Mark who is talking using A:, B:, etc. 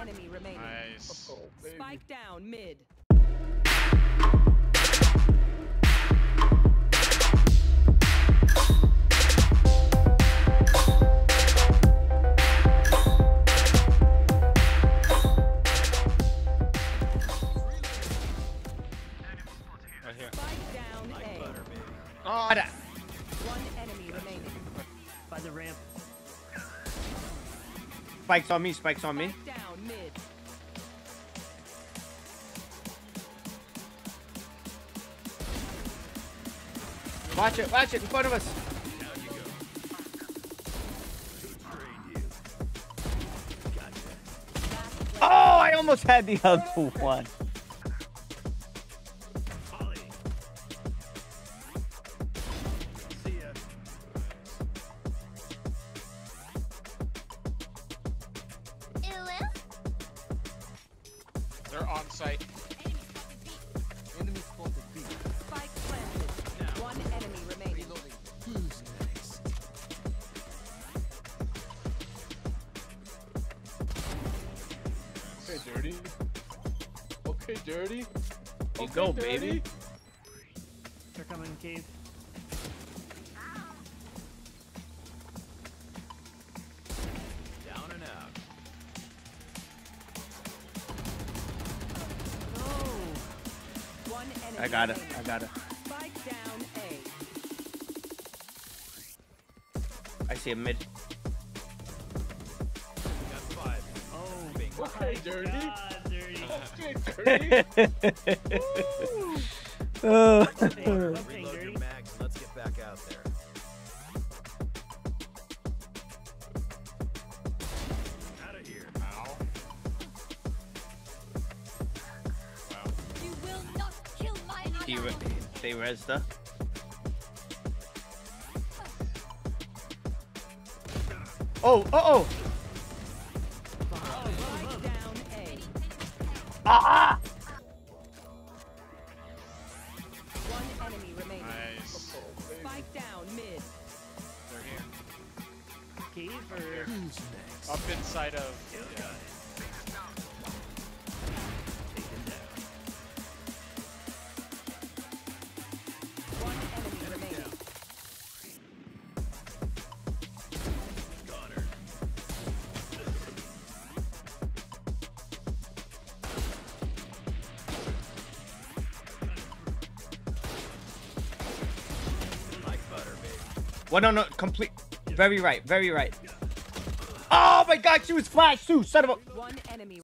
A: enemy remaining.
B: Nice.
C: Oh, baby.
A: Spike down mid.
B: Right here.
A: Spike down A.
B: Oh, that.
A: One enemy remaining.
D: By the ramp.
E: Spike's on me, spike's on me.
A: Spike down mid.
E: Watch it in front of us. Oh, I almost had the other one.
B: They're on site.
C: Enemy spotted B.
A: Spike planted. One enemy remaining.
C: Who's next? Okay, dirty. Okay, dirty.
E: You
C: Okay,
E: go,
C: dirty.
E: baby.
D: They're coming, cave.
C: Down and out.
A: No. One enemy.
E: I got it,
A: remaining.
E: I got it.
A: Spike down A.
E: I see a mid.
C: Got 5.
D: Oh,
C: Okay,
D: my
C: dirty.
D: God, dirty.
C: Okay, dirty.
E: Oh.
D: Left thing,
C: Reload
D: dirty.
C: your mags. Let's get back out there. Out of here.
B: Ow. Wow.
F: You will not kill my
E: He
F: ally.
E: they rezzed her. Oh, uh-oh.
A: Spike down A.
E: Ah!
A: One enemy remaining.
B: Nice.
A: Spike down mid.
B: They're here.
D: Cave or...
C: Who's next?
B: Up inside of. Yeah.
A: One enemy remaining.
C: Got her. Like butter, baby.
E: Well, no, complete. Very right, very right. Oh my god, she was flash too, son of a...
A: One enemy